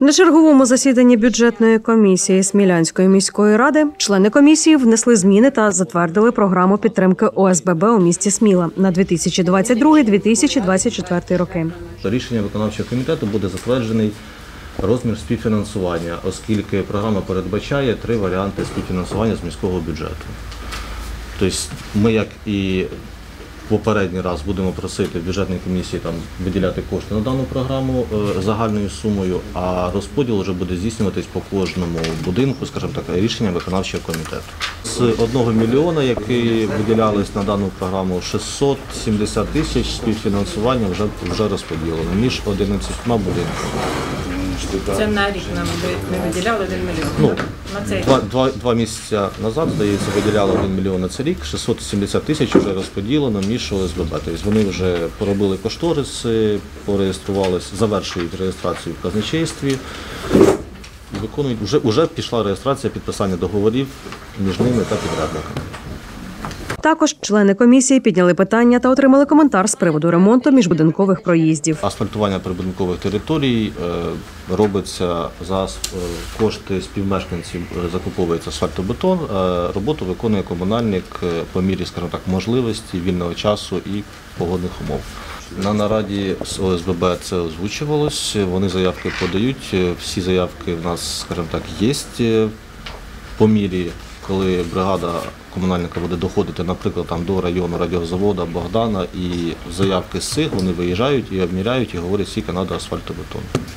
На черговому засіданні бюджетної комісії Смілянської міської ради члени комісії внесли зміни та затвердили програму підтримки ОСББ у місті Сміла на 2022-2024 роки. Рішенням виконавчого комітету буде затверджений розмір співфінансування, оскільки програма передбачає 3 варіанти співфінансування з міського бюджету. Тобто ми, як і попередній раз, будемо просити в бюджетній комісії виділяти кошти на дану програму загальною сумою, а розподіл вже буде здійснюватись по кожному будинку, скажімо так, рішенням виконавчого комітету. З 1 мільйона, який виділялись на дану програму, 670 тисяч співфінансування вже розподілено між 11 будинками. Це на рік нам ми виділяли 1 мільйон. Два місяці назад, здається, виділяли 1 мільйон на цей рік, 670 тисяч вже розподілено між ОСББ. Тобто вони вже поробили кошториси, пореєструвалися, завершують реєстрацію в казначействі і виконують. Вже пішла реєстрація підписання договорів між ними та підрядниками. Також члени комісії підняли питання та отримали коментар з приводу ремонту міжбудинкових проїздів. Асфальтування прибудинкових територій робиться за кошти співмешканців, закуповується асфальтобетон, роботу виконує комунальник по мірі, скажімо так, можливості, вільного часу і погодних умов. На нараді з ОСББ це озвучувалось, вони заявки подають, всі заявки в нас, скажімо так, є по мірі, коли бригада комунальника буде доходити, наприклад, до району радіозаводу Богдана, і заявки з цих вони виїжджають і обміряють, і говорять, скільки треба асфальтобетону.